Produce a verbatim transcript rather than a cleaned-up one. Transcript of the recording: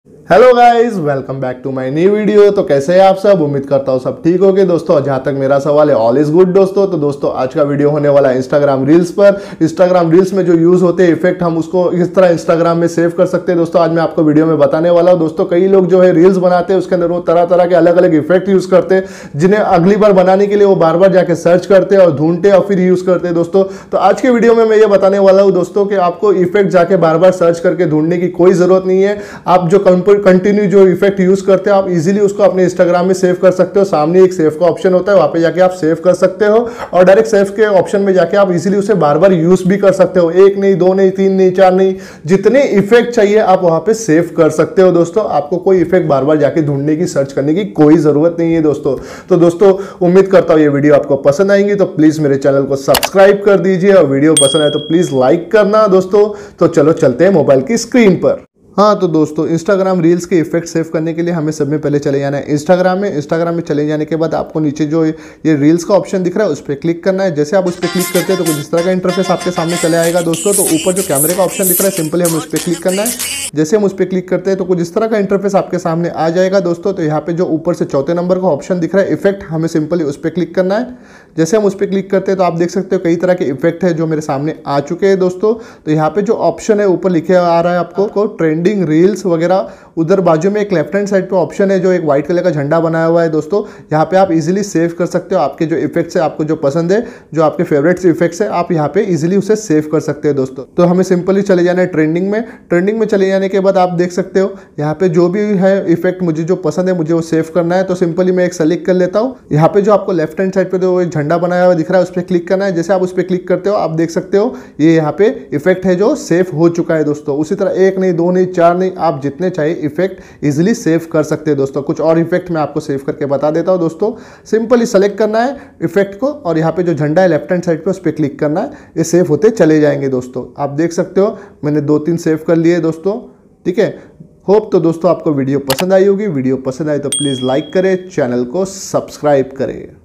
Hello guys, welcome back to my new video. तो कैसे हैं आप सब? उम्मीद करता हूँ सब ठीक होगे दोस्तों। जहां तक मेरा सवाल है, ऑल इज गुड दोस्तों। तो दोस्तों आज का वीडियो होने वाला है इंस्टाग्राम रील्स पर। इंस्टाग्राम रील्स में जो यूज होते हैं इफेक्ट, हम उसको किस तरह इंस्टाग्राम में सेव कर सकते हैं दोस्तों, आज मैं आपको वीडियो में बताने वाला हूँ दोस्तों। कई लोग जो है रील्स बनाते हैं, उसके अंदर वो तरह तरह के अलग अलग इफेक्ट यूज करते हैं, जिन्हें अगली बार बनाने के लिए वो बार बार जाके सर्च करते हैं और ढूंढते हैं और फिर यूज करते हैं दोस्तों। तो आज के वीडियो में मैं ये बताने वाला हूँ दोस्तों कि आपको इफेक्ट जाके बार बार सर्च करके ढूंढने की कोई जरूरत नहीं है। आप जो कंटिन्यू जो इफेक्ट यूज करते हो, आप इजीली उसको अपने इंस्टाग्राम में सेव कर सकते हो। सामने एक सेव का ऑप्शन होता है, वहां पे जाके आप सेव कर सकते हो और डायरेक्ट सेव के ऑप्शन में जाके आप इजीली उसे बार बार यूज भी कर सकते हो। एक नहीं, दो नहीं, तीन नहीं, चार नहीं, जितने इफेक्ट चाहिए आप वहां पे सेव कर सकते हो दोस्तों। आपको कोई इफेक्ट बार बार जाके ढूंढने की, सर्च करने की कोई जरूरत नहीं है दोस्तों। तो दोस्तों उम्मीद करता हूं ये वीडियो आपको पसंद आएगी, तो प्लीज मेरे चैनल को सब्सक्राइब कर दीजिए और वीडियो पसंद आए तो प्लीज लाइक करना दोस्तों। तो चलो चलते हैं मोबाइल की स्क्रीन पर। हाँ तो दोस्तों, इंस्टाग्राम रील्स के इफेक्ट सेव करने के लिए हमें सब में पहले चले जाना है इंस्टाग्राम में। इंस्टाग्राम में चले जाने के बाद आपको नीचे जो ये रील्स का ऑप्शन दिख रहा है उस पर क्लिक करना है। जैसे आप उस पर क्लिक करते हैं तो कुछ इस तरह का इंटरफेस आपके सामने चले आएगा दोस्तों। तो ऊपर जो कैमरे का ऑप्शन दिख रहा है, सिंपली हम उस पर क्लिक करना है। जैसे हम उस पर क्लिक करते हैं तो कुछ इस तरह का इंटरफेस आपके सामने आ जाएगा दोस्तों। तो यहाँ पे जो ऊपर से चौथे नंबर का ऑप्शन दिख रहा है इफेक्ट, हमें सिंपली उस पर क्लिक करना है। जैसे हम उस पर क्लिक करते हैं तो आप देख सकते हो कई तरह के इफेक्ट है जो मेरे सामने आ चुके हैं दोस्तों। तो यहाँ पे जो ऑप्शन है ऊपर लिखे आ रहा है आपको ट्रेंडिंग रील्स वगैरह। उधर बाजू में एक लेफ्ट हैंड साइड पे ऑप्शन है जो एक व्हाइट कलर का झंडा बनाया हुआ है दोस्तों। यहाँ पे आप इजीली सेव कर सकते हो आपके जो इफेक्ट्स है, आपको जो पसंद है, जो आपके फेवरेट इफेक्ट्स है, आप यहाँ पे इजीली उसे सेव कर सकते हो दोस्तों। तो हमें सिंपली चले जाना है ट्रेंडिंग में। ट्रेंडिंग में चले जाने के बाद आप देख सकते हो यहाँ पे जो भी है इफेक्ट मुझे जो पसंद है, मुझे वो सेव करना है। तो सिंपली मैं एक सेलेक्ट कर लेता हूँ। यहाँ पे जो आपको लेफ्ट हैंड साइड पे जो एक झंडा बनाया हुआ दिख रहा है उस पर क्लिक करना है। जैसे आप उस पर क्लिक करते हो आप देख सकते हो ये यहाँ पे इफेक्ट है जो सेव हो चुका है दोस्तों। उसी तरह एक नहीं, दो नहीं, चार नहीं, आप जितने चाहिए इफेक्ट इजीली सेव कर सकते हैं दोस्तों। कुछ और इफेक्ट मैं आपको सेव करके बता देता हूं दोस्तों। सिंपली सेलेक्ट करना है इफेक्ट को और यहाँ पे जो झंडा है लेफ्ट हैंड साइड पे उस पर क्लिक करना है। ये सेव होते चले जाएंगे दोस्तों। आप देख सकते हो मैंने दो तीन सेव कर लिए दोस्तों। ठीक है, होप तो दोस्तों आपको वीडियो पसंद आई होगी। वीडियो पसंद आए तो प्लीज लाइक करें, चैनल को सब्सक्राइब करें।